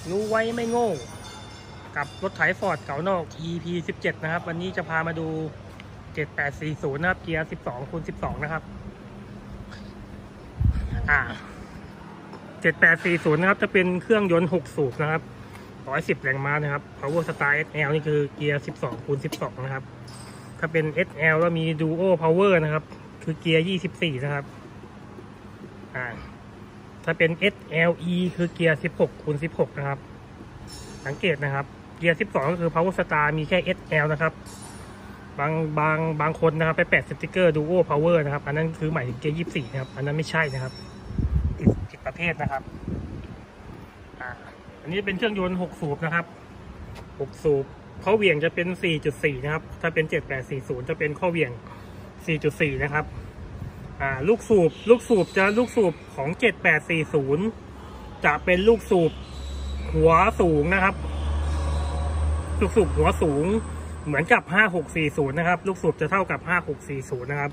รู้ไว้ไม่โง่กับรถไถฟอร์ดเก่านอก EP 17นะครับวันนี้จะพามาดู7840นะครับเกียร์12x12นะครับ7840นะครับจะเป็นเครื่องยนต์6สูบนะครับ110แรงม้านะครับ Power Star SL นี่คือเกียร์12x12นะครับถ้าเป็น SL แล้วมี Duo Power นะครับคือเกียร์24นะครับถ้าเป็น SLE คือเกียร์ 16x16 นะครับสังเกตนะครับเกียร์12ก็คือ Power Star มีแค่ SL นะครับบางคนนะครับไปแปะสติกเกอร์ Duo Power นะครับอันนั้นคือหมายถึงเกียร์24นะครับอันนั้นไม่ใช่นะครับผิดประเภทนะครับอันนี้เป็นเครื่องยนต์6สูบนะครับ6สูบข้อเหวี่ยงจะเป็น 4.4 นะครับถ้าเป็น7840จะเป็นข้อเหวี่ยง 4.4 นะครับลูกสูบของ7840จะเป็นลูกสูบหัวสูงนะครับลูกสูบหัวสูงเหมือนกับ5640นะครับลูกสูบจะเท่ากับ5640นะครับ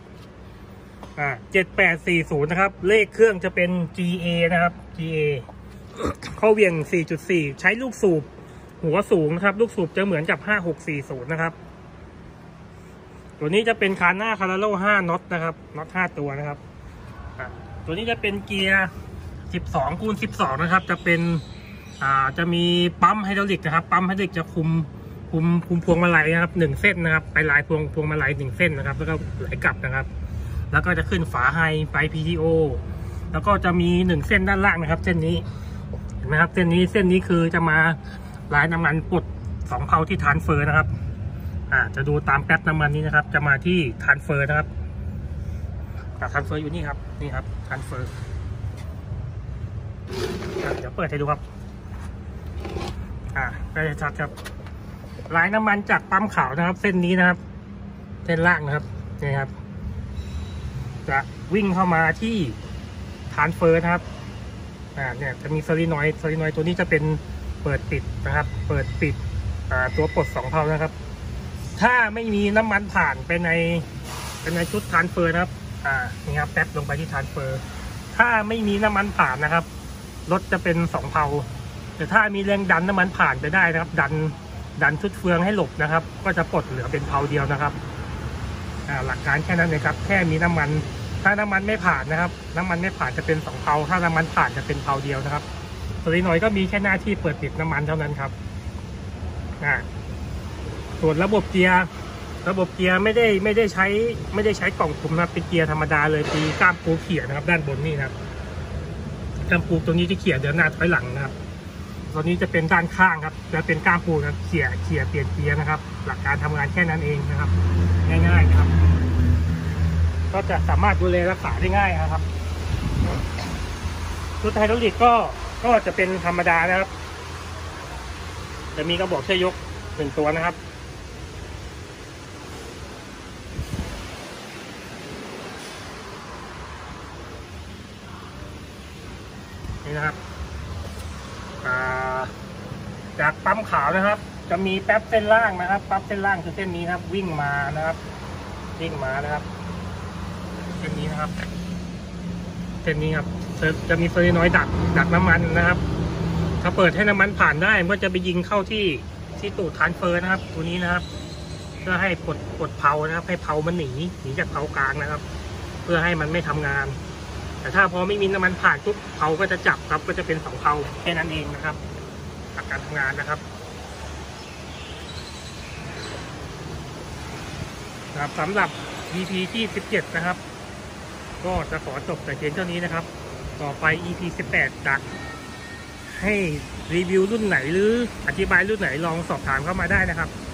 7840นะครับเลขเครื่องจะเป็น GA นะครับ GA ข้อเหวี่ยง 4.4 ใช้ลูกสูบหัวสูงนะครับลูกสูบจะเหมือนกับ5640นะครับตัวนี้จะเป็นคาน่าคาราโล่5น็อตนะครับน็อต5ตัวนะครับตัวนี้จะเป็นเกียร์12x12นะครับจะเป็นจะมีปั๊มไฮดรอลิกนะครับปั๊มไฮดรอลิกจะคุมพวงมาลัยนะครับ1เส้นนะครับไปลายพวงมาลัย1เส้นนะครับแล้วก็ไหลกลับนะครับแล้วก็จะขึ้นฝาไฮไฟ PTO แล้วก็จะมี1เส้นด้านล่างนะครับเส้นนี้เห็นไหมครับเส้นนี้คือจะมาลายน้ำมันปลด2เพาที่ทรานสเฟอร์นะครับจะดูตามแป๊บน้ำมันนี้นะครับจะมาที่ทรานสเฟอร์นะครับทรานสเฟอร์อยู่นี่ครับทรานสเฟอร์เดี๋ยวเปิดให้ดูครับก็จะชัดครับลายน้ำมันจากปั๊มขาวนะครับเส้นนี้นะครับเส้นล่างนะครับนี่ครับจะวิ่งเข้ามาที่ทรานสเฟอร์นะครับเนี่ยจะมีโซลินอยด์ตัวนี้จะเป็นเปิดปิดนะครับเปิดปิดตัวปลด2เพานะครับถ้าไม่มีน้ำมันผ่านไปในชุดทรานสเฟอร์นะครับนี่ครับแป๊บลงไปที่ทรานสเฟอร์ถ้าไม่มีน้ำมันผ่านนะครับรถจะเป็น2เพาแต่ถ้ามีแรงดันน้ำมันผ่านไปได้นะครับดันชุดเฟืองให้หลบนะครับก็จะปลดเหลือเป็นเพาเดียวนะครับหลักการแค่นั้นเลยครับแค่มีน้ำมันถ้าน้ำมันไม่ผ่านนะครับน้ำมันไม่ผ่านจะเป็น2เพาถ้าน้ำมันผ่านจะเป็นเพาเดียวนะครับโซลินอยด์ก็มีแค่หน้าที่เปิดปิดน้ำมันเท่านั้นครับส่วนระบบเกียร์ไม่ได้ใช้กล่องคุมนะครับเป็นเกียร์ธรรมดาเลยมีก้ามปูเขี่ยนะครับด้านบนนี่นะครับก้ามปูตรงนี้จะเขี่ยเดินหน้าถอยหลังนะครับตัวนี้จะเป็นด้านข้างครับจะเป็นก้ามปูนะเขี่ยเปลี่ยนเกียร์นะครับหลักการทำงานแค่นั้นเองนะครับง่ายๆนะครับก็จะสามารถดูแลรักษาได้ง่ายนะครับชุดไฮดรอลิกก็จะเป็นธรรมดานะครับจะมีกระบอกช่วยยก1ตัวนะครับนี่นะครับจากปั๊มขาวนะครับจะมีแป๊บเส้นล่างนะครับปั๊บเส้นล่างคือเส้นนี้ครับวิ่งมานะครับเส้นนี้นะครับเส้นนี้ครับจะมีโซลินอยด์ดักน้ำมันนะครับถ้าเปิดให้น้ำมันผ่านได้ก็จะไปยิงเข้าที่ตูดทรานสเฟอร์นะครับตัวนี้นะครับเพื่อให้ปลดเพานะครับให้เพามันหนีจากเพากลางนะครับเพื่อให้มันไม่ทำงานแต่ถ้าพอไม่มีน้ำมันผ่านปุ๊บเพาก็จะจับครับก็จะเป็น2เพาแค่นั้นเองนะครับหลักการทำงานนะครับสำหรับ EP ที่17นะครับก็จะขอจบแต่เพียงเท่านี้นะครับต่อไป EP 18จะให้รีวิวรุ่นไหนหรืออธิบายรุ่นไหนลองสอบถามเข้ามาได้นะครับ